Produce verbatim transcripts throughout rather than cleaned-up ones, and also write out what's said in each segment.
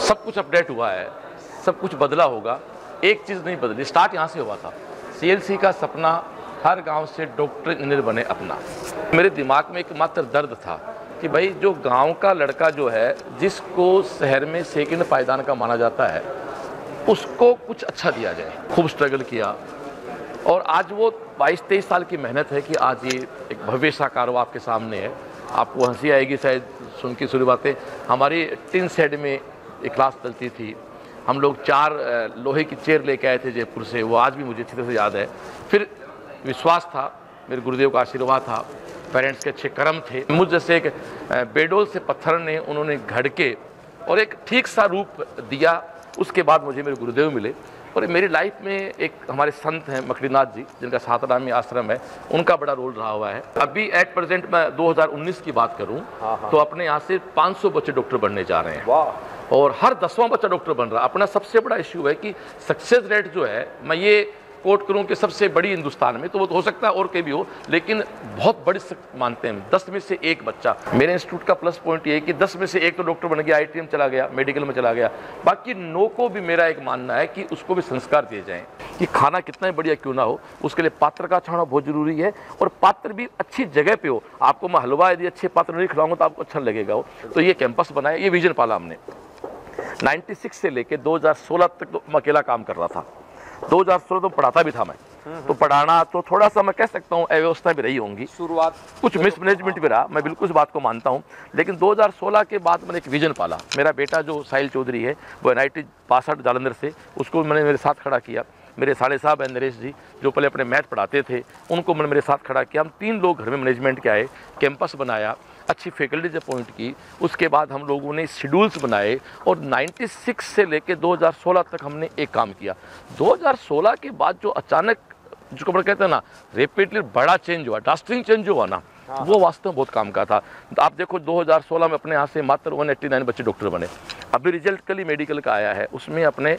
सब कुछ अपडेट हुआ है, सब कुछ बदला होगा, एक चीज़ नहीं बदली। स्टार्ट यहाँ से हुआ था। सीएलसी का सपना हर गांव से डॉक्टर इंजीनियर बने अपना। मेरे दिमाग में एक मात्र दर्द था कि भाई जो गांव का लड़का जो है, जिसको शहर में सेकंड पायदान का माना जाता है, उसको कुछ अच्छा दिया जाए। खूब स्ट्रगल किया और आज वो बाईस तेईस साल की मेहनत है कि आज ये एक भव्य साकार वो आपके सामने है। आपको हंसी आएगी शायद सुन के शुरू बातें। हमारी टिन शेड में एक क्लास चलती थी, हम लोग चार लोहे की चेयर लेके आए थे जयपुर से, वो आज भी मुझे अच्छी तरह से याद है। फिर विश्वास था, मेरे गुरुदेव का आशीर्वाद था, पेरेंट्स के अच्छे कर्म थे। मुझ जैसे एक बेडोल से पत्थर ने उन्होंने घड़ के और एक ठीक सा रूप दिया। उसके बाद मुझे मेरे गुरुदेव मिले और मेरी लाइफ में एक हमारे संत हैं मकड़ीनाथ जी, जिनका सातरामी आश्रम है, उनका बड़ा रोल रहा हुआ है। अभी एट प्रेजेंट मैं दो हज़ार उन्नीस की बात करूं तो अपने यहाँ से पाँच सौ बच्चे डॉक्टर बनने जा रहे हैं। वाह। और हर दसवां बच्चा डॉक्टर बन रहा है। अपना सबसे बड़ा इश्यू है कि सक्सेस रेट जो है, मैं ये कोट करूं कि सबसे बड़ी हिंदुस्तान में, तो वो तो हो सकता है और कहीं भी हो, लेकिन बहुत बड़ी मानते हैं दस में से एक बच्चा। मेरे इंस्टीट्यूट का प्लस पॉइंट ये है कि दस में से एक तो डॉक्टर बन गया, आईटीएम चला गया, मेडिकल में चला गया। बाकी नौ को भी मेरा एक मानना है कि उसको भी संस्कार दिए जाएं कि खाना कितना ही बढ़िया क्यों ना हो, उसके लिए पात्र का अच्छा होना बहुत जरूरी है और पात्र भी अच्छी जगह पे हो। आपको मैं हलवा यदि अच्छे पात्र नहीं खिलाऊंगा तो आपको अच्छा लगेगा हो। तो ये कैंपस बनाया, ये विजन पाला हमने। छियानवे से लेके दो हज़ार सोलह तक तो मैं अकेला काम कर रहा था। दो हज़ार सोलह तो पढ़ाता भी था मैं, तो पढ़ाना तो थोड़ा सा मैं कह सकता हूँ अव्यवस्था भी रही होंगी, शुरुआत कुछ मिसमैनेजमेंट भी रहा, मैं बिल्कुल इस बात को मानता हूँ। लेकिन दो हज़ार सोलह के बाद मैंने एक विजन पाला। मेरा बेटा जो साहिल चौधरी है, वो N I T pass out Jalandhar से, उसको मैंने मेरे साथ खड़ा किया। मेरे साले साहब हैं नरेश जी, जो पहले अपने मैथ पढ़ाते थे, उनको मैंने मेरे साथ खड़ा किया। हम तीन लोग घर में मैनेजमेंट के आए, कैंपस बनाया, अच्छी फैकल्टीज अपॉइंट की। उसके बाद हम लोगों ने शेड्यूल्स बनाए और छियानवे से लेके दो हज़ार सोलह तक हमने एक काम किया। दो हज़ार सोलह के बाद जो अचानक, जिसको अपन कहते हैं ना, रेपिडली बड़ा चेंज हुआ, ड्रास्टिक चेंज हुआ ना, वो वास्तव में बहुत काम का था। आप देखो दो हज़ार सोलह में अपने यहाँ से मात्र एक सौ नवासी बच्चे डॉक्टर बने। अभी रिजल्ट कल ही मेडिकल का आया है, उसमें अपने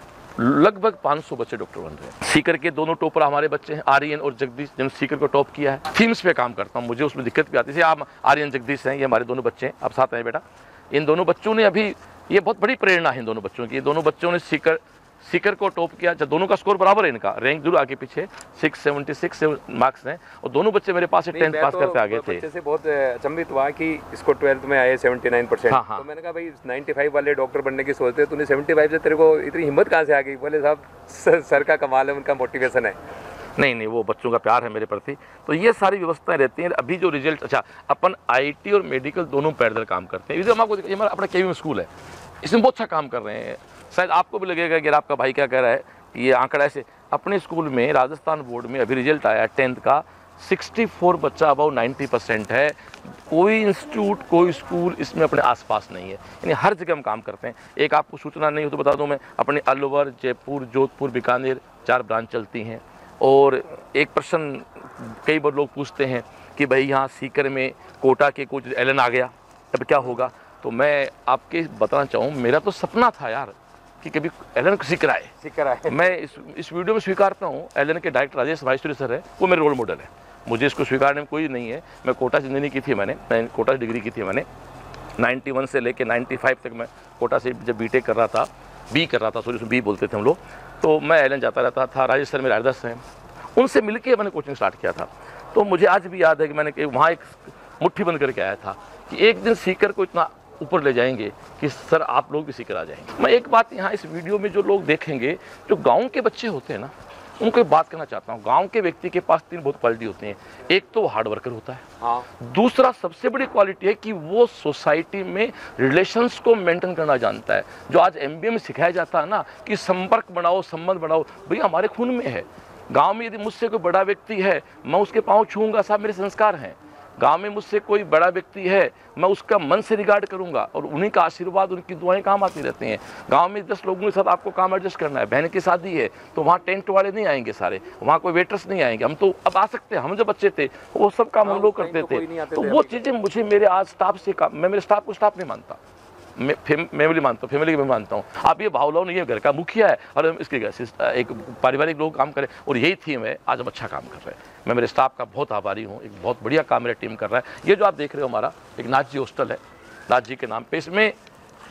लगभग पाँच सौ बच्चे डॉक्टर बन रहे हैं। सीकर के दोनों टॉपर हमारे बच्चे हैं, आर्यन और जगदीश, जिन्होंने सीकर को टॉप किया है। थीम्स पे काम करता हूँ, मुझे उसमें दिक्कत भी आती है। आप आर्यन जगदीश हैं, ये हमारे दोनों बच्चे हैं, आप साथ हैं बेटा। इन दोनों बच्चों ने अभी, ये बहुत बड़ी प्रेरणा है इन दोनों बच्चों की। दोनों बच्चों ने सीकर सीकर को टॉप किया। जब दोनों का स्कोर बराबर है, इनका रैंक जरूर आगे पीछे छह सौ छिहत्तर मार्क्स हैं और दोनों बच्चे मेरे पास से टेंथ पास करते आगे थे। बच्चे से बहुत अचंभित हुआ कि इसको ट्वेल्थ में आए उन्यासी परसेंट। हाँ, हाँ। तो मैंने कहा भाई पचानवे वाले डॉक्टर बनने की सोचते, तूने पचहत्तर से तेरे को इतनी हिम्मत कहाँ से आ गई? बोले साहब सर का कमाल है, उनका मोटिवेशन है। नहीं नहीं, वो बच्चों का प्यार है मेरे प्रति। तो ये सारी व्यवस्थाएं रहती हैं। अभी जो रिजल्ट, अच्छा अपन आईटी और मेडिकल दोनों पैरेलल काम करते हैं। इधर आपको हमारा अपना केवीएम स्कूल है, इसमें बहुत अच्छा काम कर रहे हैं। शायद आपको भी लगेगा कि आपका भाई क्या कह रहा है, ये आंकड़ा ऐसे। अपने स्कूल में राजस्थान बोर्ड में अभी रिजल्ट आया टेंथ का, चौंसठ बच्चा अबाउट नब्बे परसेंट है। कोई इंस्टीट्यूट, कोई स्कूल इसमें अपने आसपास नहीं है, यानी हर जगह हम काम करते हैं। एक आपको सूचना नहीं हो तो बता दूं मैं, अपने अलवर, जयपुर, जोधपुर, बीकानेर चार ब्रांच चलती हैं। और एक प्रश्न कई बार लोग पूछते हैं कि भाई यहाँ सीकर में कोटा के कुछ एलन आ गया, अब क्या होगा? तो मैं आपके बताना चाहूँ, मेरा तो सपना था यार कि कभी एलन सीकर आए सीकर आए मैं इस इस वीडियो में स्वीकारता हूँ, एलन के डायरेक्टर राजेश माहेश्वरी सर है, वो मेरे रोल मॉडल है। मुझे इसको स्वीकारने में कोई नहीं है। मैं कोटा से इंजीनियरिंग की थी, मैंने मैं कोटा से डिग्री की थी मैंने इक्यानवे से लेके पचानवे तक मैं कोटा से जब बीटेक कर रहा था, बी कर रहा था, सॉरी उसमें बी बोलते थे हम लोग, तो मैं एलन जाता रहता था। राजेश सर मेरे आदर्श हैं, उनसे मिलकर मैंने कोचिंग स्टार्ट किया था। तो मुझे आज भी याद है कि मैंने वहाँ एक मुट्ठी बंद करके आया था कि एक दिन सीकर को इतना ऊपर ले जाएंगे कि सर आप लोग भी सीकर आ जाएंगे। मैं एक बात यहाँ इस वीडियो में जो लोग देखेंगे, जो गांव के बच्चे होते हैं ना, उनको एक बात कहना चाहता हूँ। गांव के व्यक्ति के पास तीन बहुत क्वालिटी होती हैं। एक तो वो हार्ड वर्कर होता है, हाँ। दूसरा सबसे बड़ी क्वालिटी है कि वो सोसाइटी में रिलेशंस को मेंटेन करना जानता है। जो आज एमबीए में सिखाया जाता है ना कि संपर्क बनाओ, संबंध बनाओ, भैया हमारे खून में है। गाँव में यदि मुझसे कोई बड़ा व्यक्ति है, मैं उसके पाँव छूऊंगा, साहब मेरे संस्कार हैं। गांव में मुझसे कोई बड़ा व्यक्ति है, मैं उसका मन से रिगार्ड करूंगा और उन्हीं का आशीर्वाद, उनकी दुआएं काम आती रहती हैं। गांव में दस लोगों के साथ आपको काम एडजस्ट करना है। बहन की शादी है तो वहाँ टेंट वाले नहीं आएंगे सारे, वहाँ कोई वेटर्स नहीं आएंगे। हम तो अब आ सकते हैं, हम जब बच्चे थे वो सब काम हम लोग करते थे। तो वो चीज़ें मुझे मेरे आज स्टाफ से काम, मैं मेरे स्टाफ को स्टाफ नहीं मानता, मैं फैमिली मानता हूँ, फैमिली में मानता हूँ। आप ये भाव लो नहीं, ये घर का मुखिया है और हम इसके एक पारिवारिक लोग काम करें, और यही थीम है। आज हम अच्छा काम कर रहे हैं। मैं मेरे स्टाफ का बहुत आभारी हूँ, एक बहुत बढ़िया काम मेरा टीम कर रहा है। ये जो आप देख रहे हो हमारा एक नाथ जी हॉस्टल है, नाथ जी के नाम पे, इसमें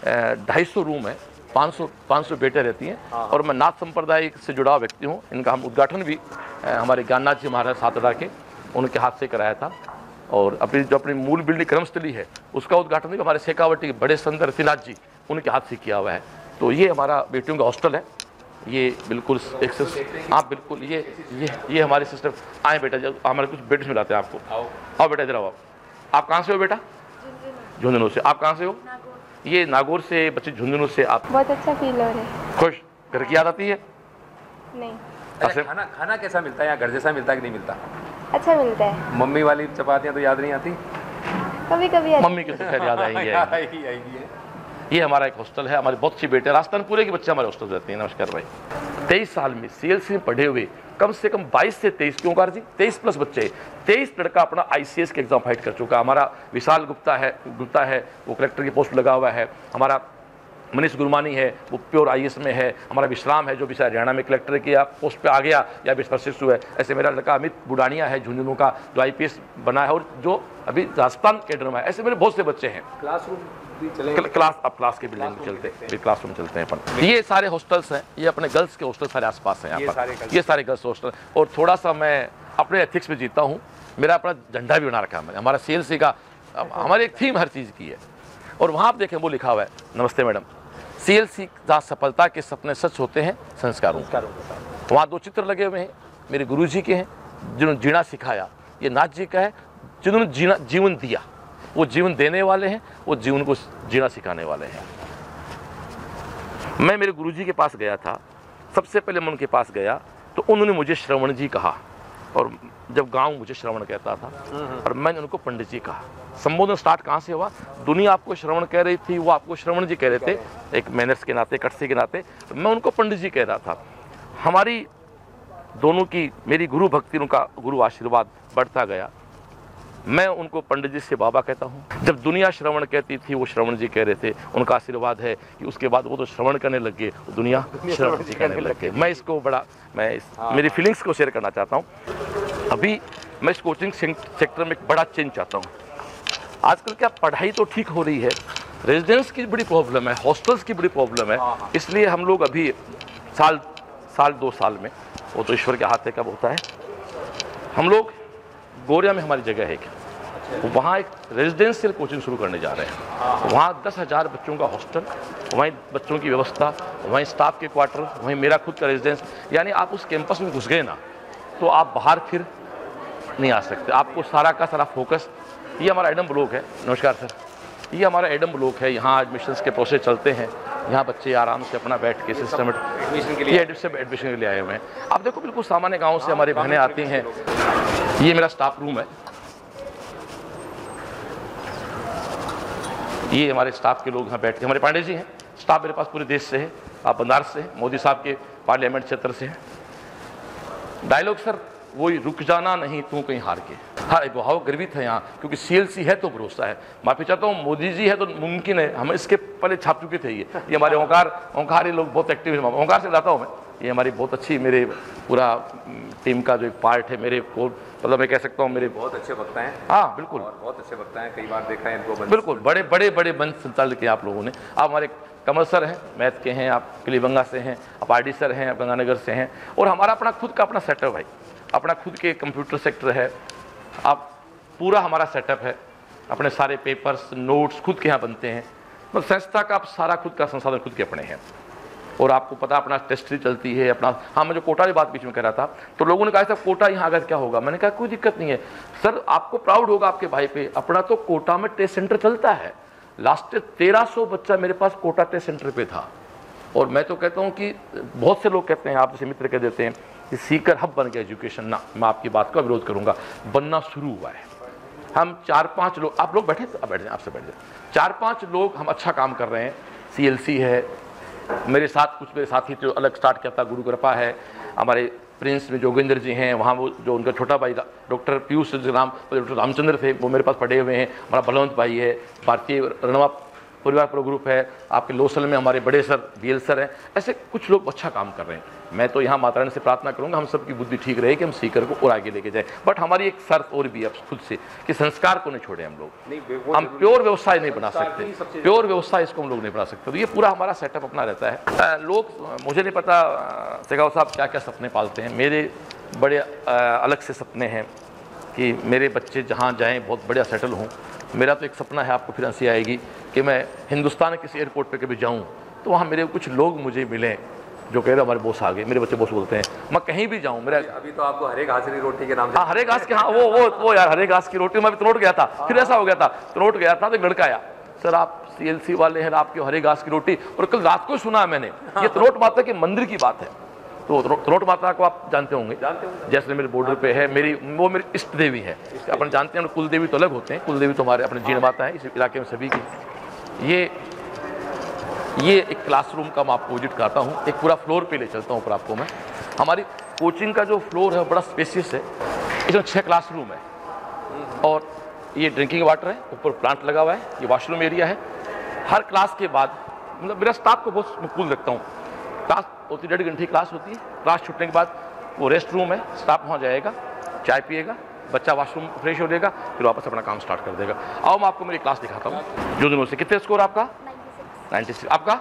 ढाई सौ रूम है, पाँच सौ पाँच सौ बेटे रहती हैं। और मैं नाथ संप्रदाय से जुड़ा व्यक्ति हूँ। इनका हम उद्घाटन भी हमारे ज्ञाननाथ जी महाराज सातड़ा के उनके हाथ से कराया था। और अपनी जो अपनी मूल बिल्डिंग कर्मस्थली है उसका उद्घाटन भी हमारे शेखावटी के बड़े संत रतिनाथ जी उनके हाथ से किया हुआ है। तो ये हमारा बेटियों का हॉस्टल है। ये बिल्कुल एक आप बिल्कुल ये ये ये हमारे सिस्टर आए बेटा, जब हमारे कुछ बेटे मिलाते हैं आपको। आओ आओ बेटा, इधर आओ। आप कहाँ से हो बेटा? झुंझुनू से। आप कहाँ से हो? ये नागौर से बच्चे झुंझुनू से। आप बहुत अच्छा फील हो रहा है। खुश? घर की याद आती है? नहीं। अच्छा, खाना खाना कैसा मिलता है यहाँ? घर जैसा मिलता है कि नहीं मिलता? अच्छा मिलता है। मम्मी वाली चपातियाँ तो याद नहीं आती? कभी कभी मम्मी की तो खैर याद आएंगी आएंगी आएंगी। ये हमारा एक हॉस्टल है। हमारे बहुत सी बेटे राजस्थान पूरे के बच्चे हमारे हॉस्टल रहते हैं। नमस्कार भाई। तेईस साल में सीएलसी में पढ़े हुए कम से कम बाईस से तेईस, क्यों कार जी, तेईस प्लस बच्चे, तेईस लड़का अपना आईसीएस के एग्जाम फाइट कर चुका। हमारा विशाल गुप्ता है गुप्ता है वो कलेक्टर की पोस्ट लगा हुआ है। हमारा मनीष गुरमानी है वो प्योर आईएएस में है। हमारा विश्राम है जो भी हरियाणा में कलेक्टर की पोस्ट पे आ गया या भी शिशु है। ऐसे मेरा लड़का अमित बुडानिया है झुंझुनू का जो आईपीएस बना है और जो अभी राजस्थान कैडर में है। ऐसे मेरे बहुत से बच्चे हैं। क्लासरूम क्लास अब क्लास के बिल्डिंग में चलते हैं, क्लासरूम चलते हैं अपन। ये सारे हॉस्टल्स हैं, ये अपने गर्ल्स के हॉस्टल सारे आसपास हैं यहाँ पर। ये सारे गर्ल्स हॉस्टल। और थोड़ा सा मैं अपने एथिक्स में जीता हूँ। मेरा अपना झंडा भी बना रखा है मैंने। हमारा सीएलसी का हमारी एक थीम हर चीज़ की है। और वहाँ आप देखें वो लिखा हुआ है, नमस्ते मैडम, सीएलसी जहाँ सफलता के सपने सच होते हैं संस्कारों। वहाँ दो चित्र लगे हुए हैं, मेरे गुरुजी के हैं जिन्होंने जीना सिखाया। ये नाथ जी का है जिन्होंने जीना जीवन दिया। वो जीवन देने वाले हैं, वो जीवन को जीना सिखाने वाले हैं। मैं मेरे गुरुजी के पास गया था। सबसे पहले मैं उनके पास गया तो उन्होंने मुझे श्रवण जी कहा। और जब गांव मुझे श्रवण कहता था और मैंने उनको पंडित जी कहा। संबोधन स्टार्ट कहाँ से हुआ? दुनिया आपको श्रवण कह रही थी, वो आपको श्रवण जी कह रहे थे, एक मैनर्स के नाते, कटसी के नाते। मैं उनको पंडित जी कह रहा था। हमारी दोनों की, मेरी गुरु भक्ति, उनका गुरु आशीर्वाद बढ़ता गया। मैं उनको पंडित जी से बाबा कहता हूँ। जब दुनिया श्रवण कहती थी वो श्रवण जी कह रहे थे। उनका आशीर्वाद है कि उसके बाद वो तो श्रवण करने लग गए, दुनिया श्रवण जी करने लग गए। मैं इसको बड़ा मैं इस, मेरी फीलिंग्स को शेयर करना चाहता हूँ। अभी मैं इस कोचिंग सेक्टर में एक बड़ा चेंज चाहता हूँ। आजकल क्या पढ़ाई तो ठीक हो रही है, रेजिडेंस की बड़ी प्रॉब्लम है, हॉस्टल्स की बड़ी प्रॉब्लम है। इसलिए हम लोग अभी साल साल दो साल में, वो तो ईश्वर के हाथ है कब होता है, हम लोग गोरिया में हमारी जगह है क्या, वहाँ एक रेजिडेंशियल कोचिंग शुरू करने जा रहे हैं। वहाँ दस हज़ार बच्चों का हॉस्टल, वहीं बच्चों की व्यवस्था, वहीं स्टाफ के क्वार्टर, वहीं मेरा खुद का रेजिडेंस। यानी आप उस कैंपस में घुस गए ना तो आप बाहर फिर नहीं आ सकते। आपको सारा का सारा फोकस, ये हमारा एडम ब्लॉक है। नमस्कार सर, ये हमारा एडम ब्लॉक है। यहाँ एडमिशन्स के प्रोसेस चलते हैं। यहाँ बच्चे आराम से अपना बैठ के सिस्टम एडमिशन के लिए एडमिशन के लिए आए हुए हैं। आप देखो बिल्कुल सामान्य गाँव से हमारी बहनें आती हैं। ये मेरा स्टाफ रूम है। ये हमारे स्टाफ के लोग यहाँ बैठ के, हमारे पांडे जी हैं। स्टाफ मेरे पास पूरे देश से है, आप बनारस से हैं, मोदी साहब के पार्लियामेंट क्षेत्र से हैं। डायलॉग सर वही, रुक जाना नहीं तू कहीं हार के। हाँ, एक भाव गर्वित है यहाँ, क्योंकि सीएलसी है तो भरोसा है। माफी चाहता हूँ, मोदी जी है तो मुमकिन है। हम इसके पहले छाप चुके थे। ये ये हमारे ओंकार ओंकार ये लोग बहुत एक्टिव है। ओंकार से लाता हूँ मैं। ये हमारी बहुत अच्छी, मेरे पूरा टीम का जो एक पार्ट है, मेरे को मतलब मैं कह सकता हूँ मेरे बहुत अच्छे वक्ता हैं। हाँ बिल्कुल, बहुत अच्छे वक्ता हैं। कई बार देखा है इनको। बिल्कुल बड़े बड़े बड़े बंद संचालित किए आप लोगों ने। आप हमारे कमल सर हैं, मैथ के हैं, आप किलीबंगा से हैं, आप आर डी सर हैं, आप गंगानगर से हैं। और हमारा अपना खुद का अपना सेटअप भाई, अपना खुद के कंप्यूटर सेक्टर है। आप पूरा हमारा सेटअप है, अपने सारे पेपर्स नोट्स खुद के यहाँ बनते हैं। मतलब संस्था का आप सारा खुद का संसाधन खुद के अपने हैं। और आपको पता अपना टेस्ट्री चलती है अपना। हाँ, मैं जो कोटा की बात बीच में कह रहा था तो लोगों ने कहा सर कोटा यहाँ अगर क्या होगा, मैंने कहा कोई दिक्कत नहीं है सर, आपको प्राउड होगा आपके भाई पे। अपना तो कोटा में टेस्ट सेंटर चलता है। लास्ट तेरह सौ बच्चा मेरे पास कोटा टेस्ट सेंटर पे था। और मैं तो कहता हूँ कि बहुत से लोग कहते हैं, आप जैसे मित्र कह देते हैं कि सीकर हब बन गया एजुकेशन। ना, मैं आपकी बात का विरोध करूँगा, बनना शुरू हुआ है। हम चार पाँच लोग, आप लोग बैठे बैठ जाए, आपसे बैठ जाए, चार पाँच लोग हम अच्छा काम कर रहे हैं। सीएलसी है, मेरे साथ कुछ मेरे साथी जो अलग स्टार्ट किया था, गुरु कृपा है, हमारे प्रिंस में जोगेंद्र जी हैं, वहाँ वो जो उनका छोटा भाई डॉक्टर पीयूष राम डॉक्टर रामचंद्र थे, वो मेरे पास पढ़े हुए हैं। हमारा बलवंत भाई है, भारतीय रणवा परिवार प्रो ग्रुप है, आपके लोसल में हमारे बड़े सर बीएल सर हैं, ऐसे कुछ लोग अच्छा काम कर रहे हैं। मैं तो यहाँ माता रानी से प्रार्थना करूँगा हम सबकी बुद्धि ठीक रहे कि हम सीकर को और आगे लेके जाए। बट हमारी एक शर्त और भी है खुद से कि संस्कार को नहीं छोड़े हम लोग। हम प्योर व्यवसाय नहीं बना सकते, प्योर व्यवसाय इसको हम लोग नहीं बना सकते। तो ये पूरा हमारा सेटअप अपना रहता है। लोग, मुझे नहीं पता शेखावत साहब क्या क्या सपने पालते हैं, मेरे बड़े अलग से सपने हैं कि मेरे बच्चे जहाँ जाएँ बहुत बढ़िया सेटल हों। मेरा तो एक सपना है, आपको फिर हंसी आएगी, कि मैं हिंदुस्तान के किसी एयरपोर्ट पे कभी जाऊं तो वहाँ मेरे कुछ लोग मुझे मिलें जो कह रहे हमारे बॉस आ गए, मेरे बच्चे बॉस बोलते हैं। मैं कहीं भी जाऊं, मेरा अभी तो आपको हरे घास की रोटी के नाम से, हाँ हरे घास के, हाँ वो वो वो यार हरे घास की रोटी। मैं तनोट गया था, फिर ऐसा हो गया था, तनोट गया था तो एक लड़का आया, सर आप सीएलसी वाले हैं, आपकी हरे घास की रोटी। और कल रात को सुना मैंने, ये तनोट माता के मंदिर की बात है। तो तनोट माता को आप जानते होंगे, जानते होंगे, जैसे मेरे बॉर्डर पे है, मेरी वो मेरी इष्ट देवी है। अपन जानते हैं कुल देवी तो अलग होते हैं, कुल देवी तो हमारे अपने जीण माता है इस इलाके में सभी की। ये ये एक क्लासरूम का मैं आपको विजिट कराता हूँ, एक पूरा फ्लोर पे ले चलता हूँ ऊपर आपको मैं। हमारी कोचिंग का जो फ्लोर है बड़ा स्पेसियस है, इसमें छः क्लासरूम है और ये ड्रिंकिंग वाटर है, ऊपर प्लांट लगा हुआ है, ये वॉशरूम एरिया है। हर क्लास के बाद, मतलब मेरा स्टाफ को बहुत कूल रखता हूँ, क्लास होती डेढ़ घंटे की क्लास होती है, क्लास छूटने के बाद वो रेस्ट रूम है, स्टाफ वहाँ जाएगा, चाय पिएगा, बच्चा वॉशरूम फ्रेश हो जाएगा, फिर वापस अपना काम स्टार्ट कर देगा। आओ मैं आपको मेरी क्लास दिखाता हूँ। जो दिनों से कितने स्कोर आपका? छियानवे। आपका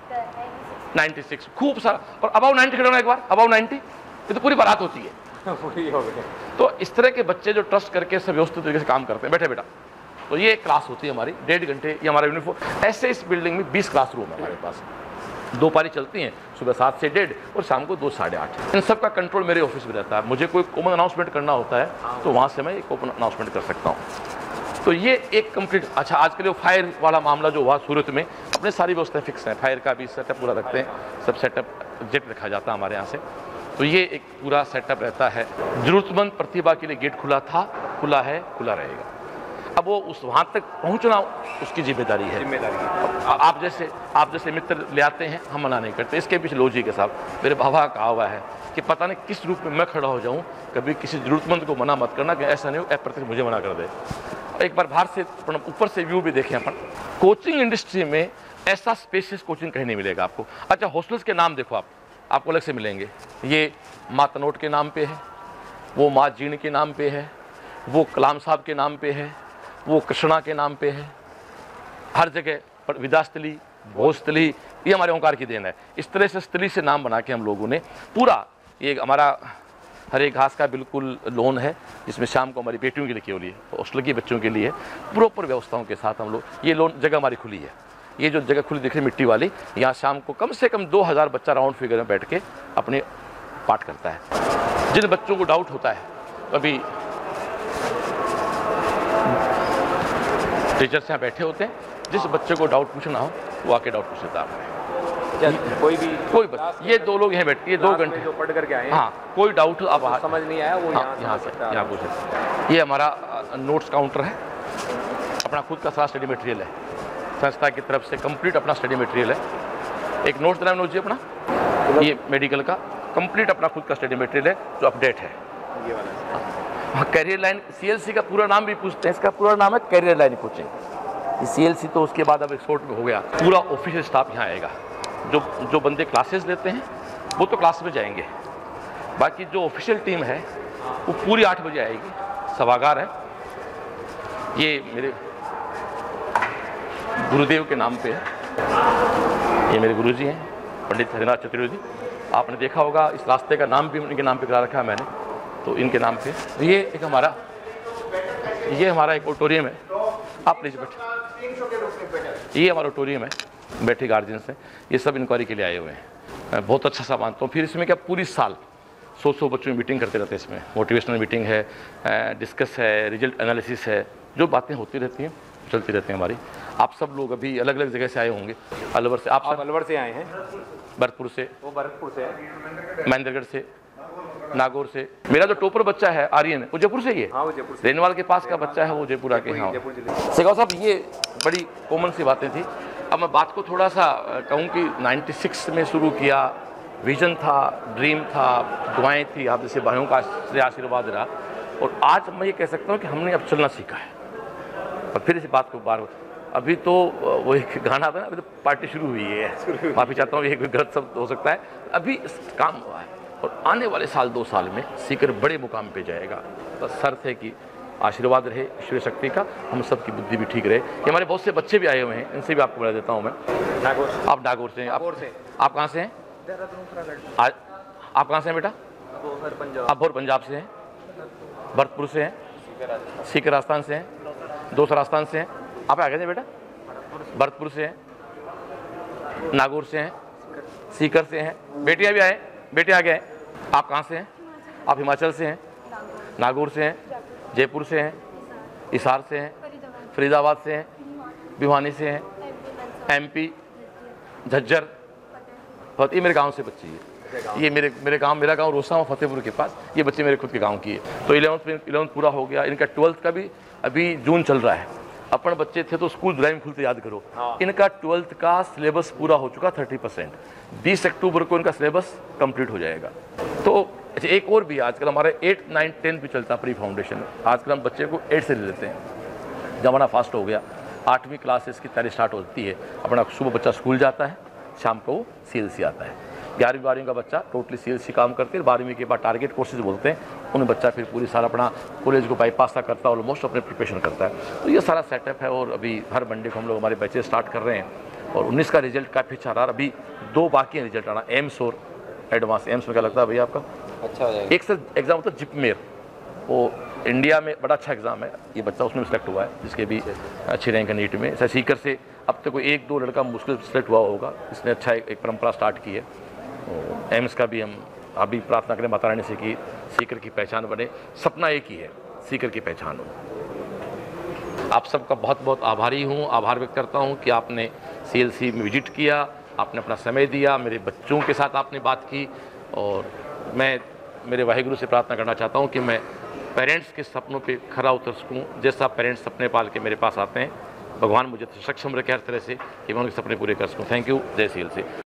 छियानवे। खूब सारा। और अबाउ नब्बे खड़े होना एक बार, अबाउ नब्बे, ये तो पूरी बारात होती है। पूरी हो गई। तो इस तरह के बच्चे जो ट्रस्ट करके सब व्यवस्थित तरीके से काम करते हैं, बैठे बेटा, तो ये क्लास होती है हमारी डेढ़ घंटे, ये हमारा यूनिफॉर्म। ऐसे इस बिल्डिंग में बीस क्लासरूम है हमारे पास, दो पारी चलती हैं, सुबह सात से डेढ़ और शाम को दो साढ़े आठ। इन सब का कंट्रोल मेरे ऑफिस में रहता है। मुझे कोई कॉमन अनाउंसमेंट करना होता है तो वहाँ से मैं एक कॉमन अनाउंसमेंट कर सकता हूँ। तो ये एक कंप्लीट, अच्छा आज के लिए फायर वाला मामला जो हुआ सूरत में, अपने सारी व्यवस्थाएं फिक्स हैं, फायर का भी सेटअप पूरा रखते हैं, सब सेटअप जेट रखा जाता है हमारे यहाँ से। तो ये एक पूरा सेटअप रहता है। जरूरतमंद प्रतिभा के लिए गेट खुला था, खुला है, खुला रहेगा। अब वो उस वहाँ तक पहुँचना उसकी जिम्मेदारी है। जिम्मेदारी आप जैसे आप जैसे मित्र ले आते हैं, हम मना नहीं करते। इसके पीछे लॉजिक है साहब, मेरे बाबा का कहा हुआ है कि पता नहीं किस रूप में मैं खड़ा हो जाऊँ, कभी किसी जरूरतमंद को मना मत करना कि ऐसा नहीं हो अप्रत्यक्ष मुझे मना कर दे। एक बार बाहर से ऊपर से व्यू भी देखें अपन, कोचिंग इंडस्ट्री में ऐसा स्पेसियस कोचिंग कहीं नहीं मिलेगा आपको। अच्छा हॉस्टल्स के नाम देखो आप, आपको अलग से मिलेंगे। ये माँ तनोट के नाम पे है, वो माँ जीण के नाम पे है, वो कलाम साहब के नाम पे है, वो कृष्णा के नाम पे है। हर जगह पर विद्यास्थली, भोजस्थली, ये हमारे ओंकार की देन है। इस तरह से स्थली से नाम बना के हम लोगों ने पूरा, ये हमारा हरे घास का बिल्कुल लोन है, जिसमें शाम को हमारी बेटियों के लिए केवल है, हॉस्टल की बच्चों के लिए प्रॉपर व्यवस्थाओं के साथ हम लोग, ये लोन जगह हमारी खुली है। ये जो जगह खुली दिख रही मिट्टी वाली, यहाँ शाम को कम से कम दो हज़ार बच्चा राउंड फिगर में बैठ के अपने पाठ करता है। जिन बच्चों को डाउट होता है, अभी टीचर्स यहाँ बैठे होते हैं, जिस बच्चे को डाउट पूछना हो वो आके डाउट पूछ लेता है। कोई भी कोई बच्चा, ये दो लोग यहाँ बैठे, ये दो घंटे जो पढ़ करके आए, हाँ कोई डाउट आप तो समझ नहीं आया वो हाँ, यहाँ से यहाँ पूछ सकते हैं। ये हमारा नोट्स काउंटर है, अपना खुद का सारा स्टडी मटेरियल है, संस्था की तरफ से कंप्लीट अपना स्टडी मटेरियल है। एक नोट्स बनाना जी अपना, ये मेडिकल का कंप्लीट अपना खुद का स्टडी मटेरियल है जो अपडेट है। ये वाला कैरियर लाइन, सीएलसी का पूरा नाम भी पूछते हैं, इसका पूरा नाम है कैरियर लाइन कोचिंग। सीएलसी तो उसके बाद अब एक्सपोर्ट में हो गया। पूरा ऑफिशियल स्टाफ यहाँ आएगा। जो जो बंदे क्लासेस लेते हैं वो तो क्लास में जाएंगे, बाकी जो ऑफिशियल टीम है वो पूरी आठ बजे आएगी। सभागार है, ये मेरे गुरुदेव के नाम पे है। ये मेरे गुरुजी हैं पंडित हरिनाथ चतुर्वेदी, आपने देखा होगा इस रास्ते का नाम भी उनके नाम पे करा रखा है मैंने, तो इनके नाम पे। ये एक हमारा ये हमारा एक ऑडिटोरियम है, आप प्लीज बैठे। ये हमारा ऑडिटोरियम है, बैठे गार्जियंस हैं, ये सब इंक्वायरी के लिए आए हुए हैं। बहुत अच्छा सा मानता हूँ। फिर इसमें क्या पूरी साल सौ सौ बच्चों में मीटिंग करते रहते हैं। इसमें मोटिवेशनल मीटिंग है, डिस्कस है, रिजल्ट एनालिसिस है, जो बातें होती रहती हैं चलती रहती हैं हमारी। आप सब लोग अभी अलग अलग जगह से आए होंगे, अलवर से। आप, आप अलवर से आए हैं? भरतपुर से, वो भरतपुर से है, महेंद्रगढ़ से, नागौर से। मेरा जो टॉपर बच्चा है आर्यन, वो जयपुर से ही है। हाँ, वो जयपुर से। रेनवाल के पास का बच्चा है, वो जयपुरा के। हाँ शेखावत साहब, ये बड़ी कॉमन सी बातें थी। अब मैं बात को थोड़ा सा कहूँ कि छियानवे में शुरू किया, विजन था, ड्रीम था, दुआएं थी, आप जैसे भाइयों का आशीर्वाद रहा, और आज मैं ये कह सकता हूँ कि हमने अब चलना सीखा है। और फिर इस बात को बार अभी तो वो एक गाना था ना, अभी तो पार्टी शुरू हुई है, माफ़ी चाहता हूँ, ये कोई गलत शब्द हो सकता है, अभी काम हुआ है और आने वाले साल दो साल में सीकर बड़े मुकाम पे जाएगा। बस शर्त है कि आशीर्वाद रहे ईश्वरीय शक्ति का, हम सब की बुद्धि भी ठीक रहे। कि हमारे बहुत से बच्चे भी आए हुए हैं, इनसे भी आपको बता देता हूँ मैं। नागौर आप नागौर से हैं? आप आप कहाँ से हैं? आज आप कहाँ से हैं बेटा? आप भोर पंजाब से हैं, भरतपुर से हैं, सीकर राजस्थान से हैं, दोसर राजस्थान से हैं। आप आगे थे बेटा? भरतपुर से हैं, नागौर से हैं, सीकर से हैं। बेटियाँ भी आए, बेटे आ गए। आप कहाँ से हैं? आप हिमाचल से हैं, नागौर से हैं, जयपुर से हैं, हिसार से हैं, फरीदाबाद से हैं, भिवानी से हैं, एमपी, झज्जर। बहुत ये मेरे गांव से बच्चे हैं। ये मेरे मेरे गांव मेरा गांव रोसा और फतेहपुर के पास, ये बच्चे मेरे खुद के गांव की है। तो इलेवंथ में इलेवंथ पूरा हो गया, इनका ट्वेल्थ का भी अभी जून चल रहा है। अपन बच्चे थे तो स्कूल जुलाई में खुलते, याद करो। इनका ट्वेल्थ का सिलेबस पूरा हो चुका थर्टी परसेंट। बीस अक्टूबर को इनका सिलेबस कंप्लीट हो जाएगा। तो अच्छा, एक और भी आजकल हमारे एट नाइन टेंथ भी चलता है प्री फाउंडेशन। आजकल हम बच्चे को एट से ले लेते हैं, ज़माना फास्ट हो गया। आठवीं क्लास से इसकी तैयारी स्टार्ट होती है। अपना सुबह बच्चा स्कूल जाता है, शाम को सी एल सी आता है। ग्यारहवीं बारहवीं का बच्चा टोटली सी एल सी काम करते हैं। बारहवीं के बाद टारगेट कोर्सेज बोलते हैं, उन्हें बच्चा फिर पूरी साल अपना कॉलेज को बाईपास करता है, ऑलमोस्ट अपने प्रिपरेशन करता है। तो ये सारा सेटअप है और अभी हर मंडे को हम लोग हमारे बैचेज स्टार्ट कर रहे हैं और उन्नीस का रिजल्ट काफ़ी अच्छा रहा। अभी दो बाकी हैं रिजल्ट आना, एम्स और एडवांस। एम्स में क्या लगता है भैया आपका? अच्छा हो जाएगा। एक से एग्जाम होता है जिपमेर, वो इंडिया में बड़ा अच्छा एग्जाम है। ये बच्चा उसमें सिलेक्ट हुआ है, जिसके भी अच्छी रैंक है नीट में। ऐसा सीकर से अब तक कोई एक दो लड़का मुश्किल सिलेक्ट हुआ होगा। इसने अच्छा एक, एक परंपरा स्टार्ट की है। एम्स का भी हम अभी प्रार्थना करें माता रानी से कि सीकर की पहचान बने। सपना एक ही है, सीकर की पहचान हो। आप सबका बहुत बहुत आभारी हूँ, आभार व्यक्त करता हूँ कि आपने सी एल सी में विजिट किया, आपने अपना समय दिया, मेरे बच्चों के साथ आपने बात की। और मैं मेरे वाहिगुरु से प्रार्थना करना चाहता हूँ कि मैं पेरेंट्स के सपनों पे खरा उतर सकूँ। जैसा पेरेंट्स सपने पाल के मेरे पास आते हैं, भगवान मुझे सक्षम रखे हर तरह से कि मैं उनके सपने पूरे कर सकूँ। Thank you. जय सी एल सी।